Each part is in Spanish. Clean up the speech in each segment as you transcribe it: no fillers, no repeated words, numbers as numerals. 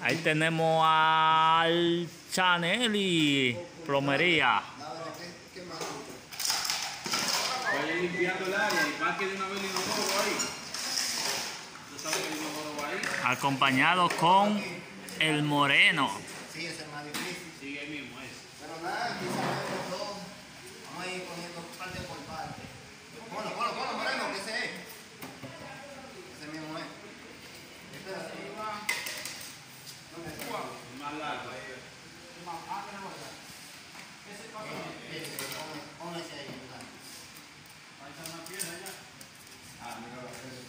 Ahí tenemos al Chanelli Plomería. Vaya limpiando el área y más que de una vez el inodoro ahí. ¿Tú sabes que el inodoro va ahí? Acompañado con el Moreno. Sí, ese es más difícil. Sigue ahí mismo ese. Pero nada, aquí sabemos los dos. Vamos a ir poniendo parte por parte. Ponlo, Moreno, que ese es. Ese mismo es. Este es así. ¿Dónde está? Más largo. Pon ese ahí, ¿verdad? Ahí está una piedra ya. Ah, mira,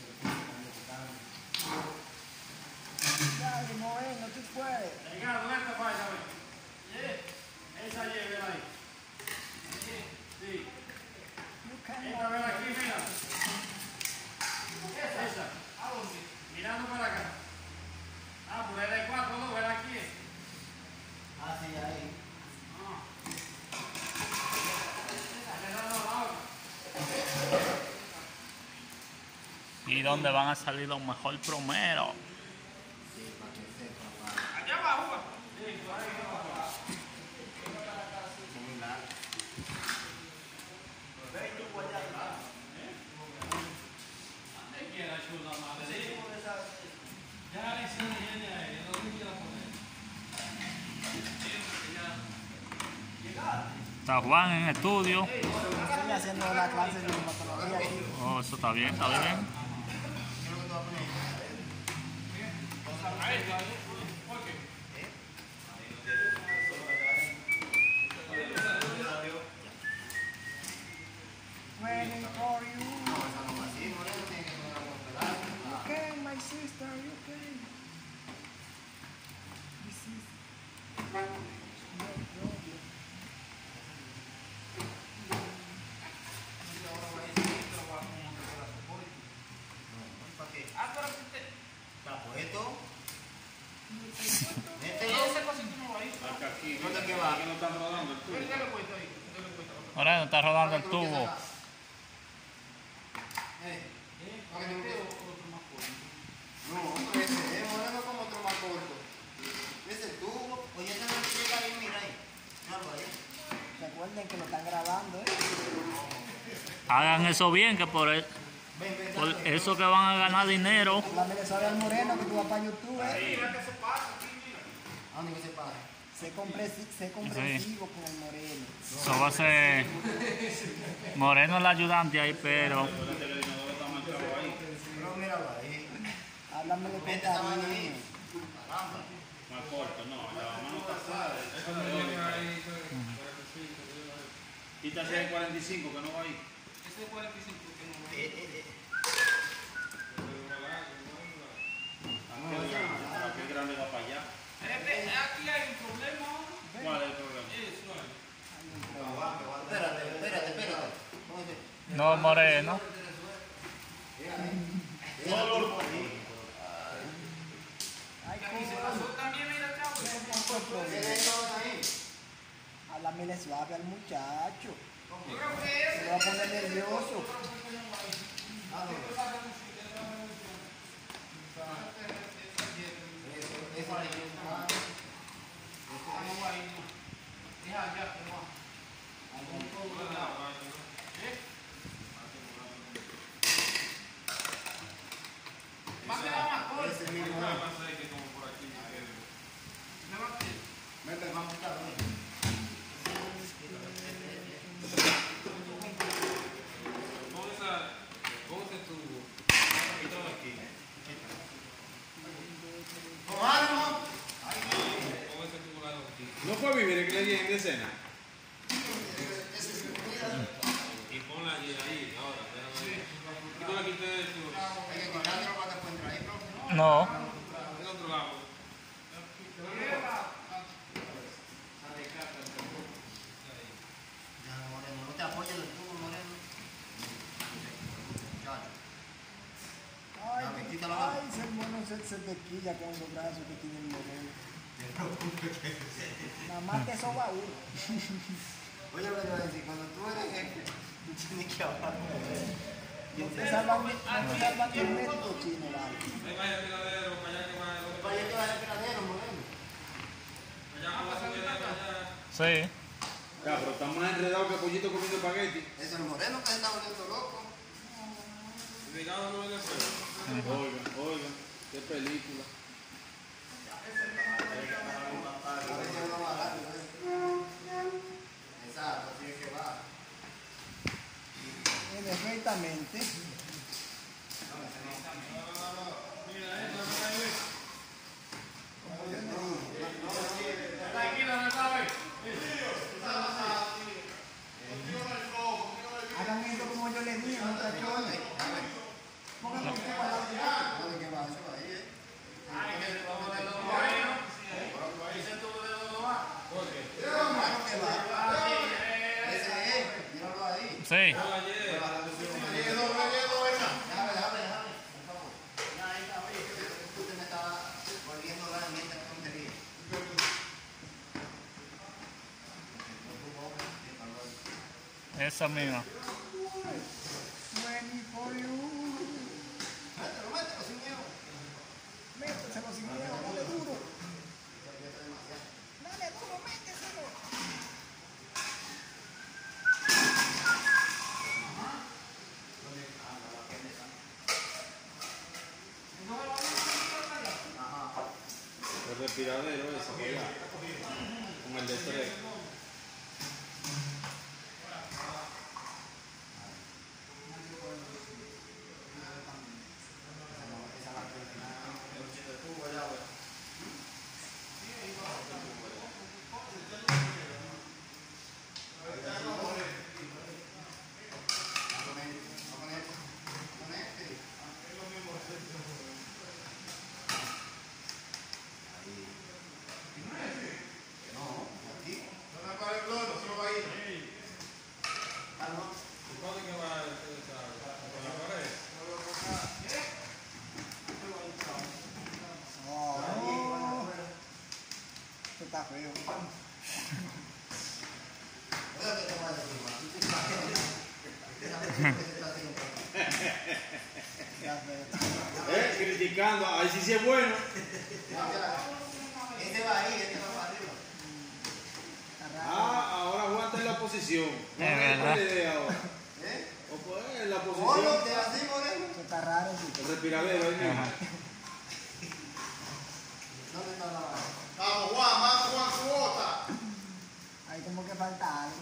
Dale, Moreno, tú puedes. Venga, ¿dónde está falla, güey? Esa lleve ahí. Sí. Esta ven aquí, mira. Esa. ¿A dónde? Mirando para acá. Ah, pues era de 4, ¿no? Ven aquí. Ah, sí, ahí. Y donde van a salir los mejores plomeros. Sí, para que sepa, Allá abajo. Sí, por ahí abajo. muy largo. ¿Dónde quiera ayuda, madre? Ya ese viene ahí, ¿dónde quiera poner? Está Juan en estudio. Estoy haciendo la clase de climatología aquí. Oh, eso está bien, está bien. ¿Qué es lo que tú vas a poner? Ahí está, ¿por qué? Waiting for you. No, esa no va así, Moreno, tiene que poner algún pedazo. You can, my sister, you can. This is no problem. ¿Para qué? Ah, pero usted. ¿Está puesto? Ese cosito no va ahí. Acá aquí. ¿Dónde que va? Aquí no están rodando el tubo. ¿Qué le cuento ahí? ¿Qué le cuento? Moreno está rodando el tubo. ¿Para que no quede otro más corto? No, ese es Moreno como otro más corto. Ese tubo, oye, ese no llega ahí, mira ahí. Míralo ahí. Recuerden que lo están grabando, Hagan eso bien, que por eso que van a ganar dinero. Dámele suave al Moreno que tú vas para YouTube, Mira que se pasa aquí, mira. ¿A dónde que se para? Sé comprensivo con el Moreno. Eso va a ser Moreno el ayudante ahí, pero Acuérdate que el inodoro está marcado ahí. No, míralo ahí. Háblamele con Vete esa vaina ahí. cariño. Caramba. Más corto, no. La mano pasada. Eso no viene ahí. Quítase el 45 que no va ahí. Ese es 45 que no va ahí. Aquel grande va para allá. Aquí hay un problema. ¿Cuál es el problema? Espérate. no Moreno. Ay, También mira, chavo. háblamele suave al muchacho. Se lo va a poner nervioso. No fue vivir el que le di en escena. Y ponla ahí, ahora. ¿Y tú la quité de tu? Hay que quitarlo para que pueda entrar ahí, profe. No. Del otro lado. Ya, Moreno, no te apoyes del tubo, Moreno. Muchacho. Dame, quítalo. Ay, ese hermano se tequilla con los brazos que tiene el Moreno. Nada más que eso va uno. Oye, lo que te voy a decir, cuando tú eres jefe, tú tienes que hablar. No te salvan ni un médico chino, vale. Ahí va el tiradero, para allá que va el otro. Para allá que va el granero, Moreno. Sí. Ya, pero está más enredado que pollito comiendo espagueti. Es el moreno que se está volviendo loco. Oigan, qué película. A veces uno va rápido, ¿eh? Exacto, así es que va. Perfectamente. Hagan esto como yo les dije, muchachones. Pónganlo que para la ciudad. ¿Dónde que va? Eso va ahí, ¿eh? Claro que va. Ese es, míralo ahí. Sí. Déjame, por favor. Ya, ahí está, oye, que usted me estaba volviendo a dar mientras tontería. Esa misma. Ready for you. Mételo, sin miedo. Méteselo sin miedo, dale duro. Dale duro, méteselo. El respiradero ese, por allá. Con el de 3. Esto está feo. Está feo. Criticando, ahí sí es bueno. Este va ahí, este va para arriba. Está raro. Ahora aguanta en la posición. No Es es verdad. la idea ahora. ¿Eh? O pues en la Polo, posición. te así, moreno. Esto está raro, sí. El respiradero ahí mismo. Ajá. ¿Dónde está la mano? Vamos Juan, cuota. Ahí como que falta algo.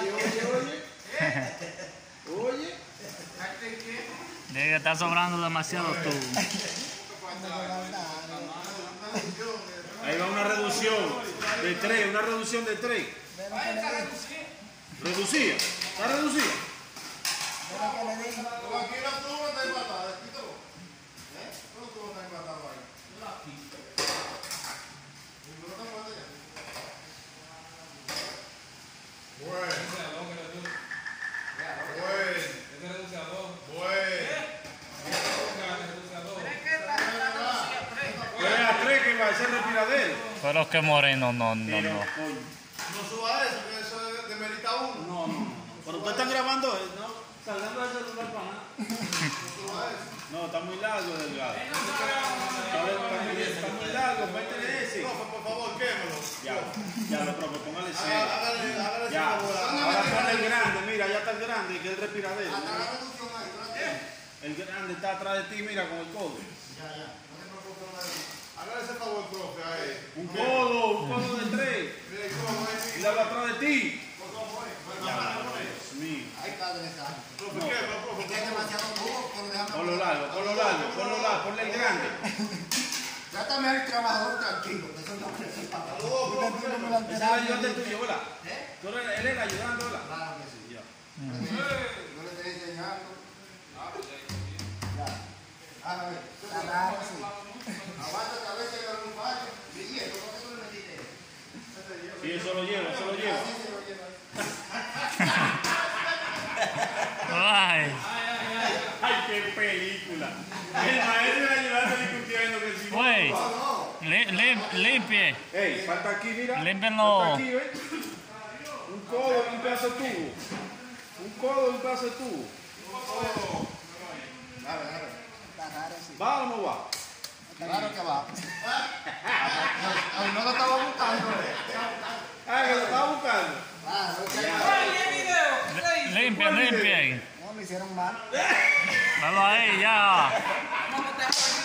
Oye. Debe estar sobrando demasiado tú. Como que falta algo. Ahí va una reducción de 3, una reducción de 3. Ve lo que le digo. ¿Reducida? ¿Está reducida? Ve lo que le digo. Aquí la tuba está empatada, quítalo. ¿Eh? ¿Cómo tú no estás empatado ahí? ¿No está empatado ya? Pues a 3 que va a ser respiradero. Pero que moreno, no. No suba eso, que eso demerita uno. No. Pero ustedes están grabando, ¿no? Salgando del celular para nada. No, está muy largo, delgado. Está muy largo, métele ese. Profe, por favor, quémelo. Ya lo profe, póngale ese. Hágale Ya, ese favor. ahora ponle el grande, mira, ya está el grande, que es el respiradero. Hasta la reducción ahí, ¿tú la tienes? El grande está atrás de ti, mira, con el codo. Ya. No te preocupes, no. Hágale ese favor, profe, a él. Un codo de 3. Mira, ¿y cómo es? Y la atrás de ti. Dios mío. Ay, padre, está. No. Es que es demasiado tubo, que lo dejan. Ponlo largo, ponle el grande. Trátame al trabajador tranquilo, que eso no necesita. Ese es el ayudante tuyo, ¿verdad? ¿Eh? Él es el ayudante, ¿verdad? Claro que sí. Yo le estoy enseñando. Ya. A ver. Está raro, sí. Aguanta que a veces le un fallo. Y eso, ¿por qué tú le metiste eso? Sí, eso lo lleva. Así se lo lleva. Ay. ¡Ay, qué película! El maestro y el ayudante discutiendo que si... Güey, limpie. Ey, falta aquí, mira. Límpienlo. Falta aquí, ¿ves? Un codo y un pedazo de tubo. Un codo y un pedazo de tubo. Está raro, sí. ¿Va o no va? Claro que va. No lo estaba buscando. Ah, que lo estaba buscando. limpien. No, lo hicieron mal. Vamos ahí, ya. No, no te